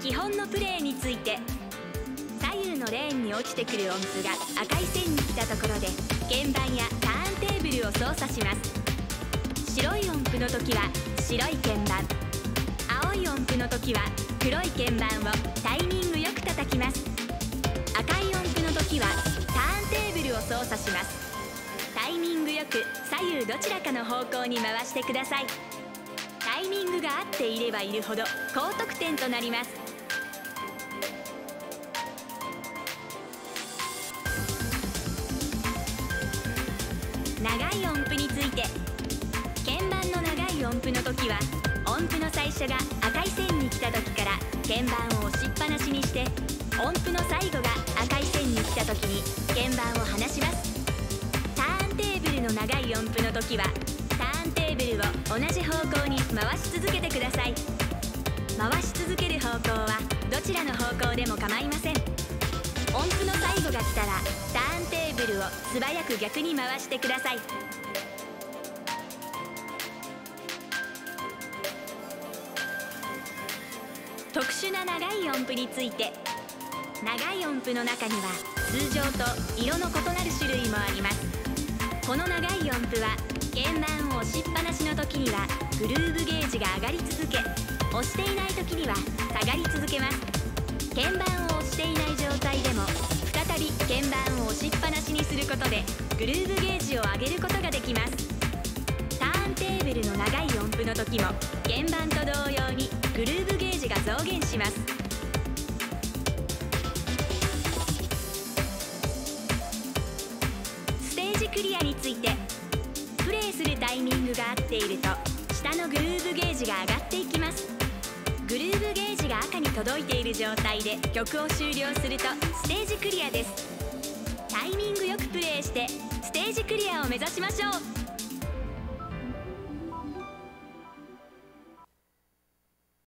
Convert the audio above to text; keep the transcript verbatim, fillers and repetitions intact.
基本のプレーについて。左右のレーンに落ちてくる音符が赤い線に来たところで鍵盤やターンテーブルを操作します。白い音符の時は白い鍵盤、青い音符の時は黒い鍵盤をタイミングよく叩きます。赤い音符の時はターンテーブルを操作します。タイミングよく左右どちらかの方向に回してください。タイミングが合っていればいるほど高得点となります。長い音符について。鍵盤の長い音符の時は音符の最初が赤い線に来た時から鍵盤を押しっぱなしにして、音符の最後が赤い線に来た時に鍵盤を離します。ターンテーブルの長い音符の時はターンテーブルを同じ方向に回し続けてください。回し続ける方向はどちらの方向でも構いません。音符の最後が来たらターンテーブルを素早く逆に回してください。特殊な長い音符について。長い音符の中には通常と色の異なる種類もあります。この長い音符は鍵盤を押しっぱなしの時にはグルーヴゲージが上がり続け、押していない時には下がり続けます。鍵盤を押していない状態でも再び鍵盤を押しっぱなしにすることでグルーヴゲージを上げることができます。ターンテーブルの長い音符の時も鍵盤と同様にグルーヴゲージが増減します。ステージクリアについて。プレイするタイミングが合っていると下のグルーヴゲージが上がっていきます。グルーヴゲージが赤に届いている状態で曲を終了するとステージクリアです。タイミングよくプレイしてステージクリアを目指しましょう。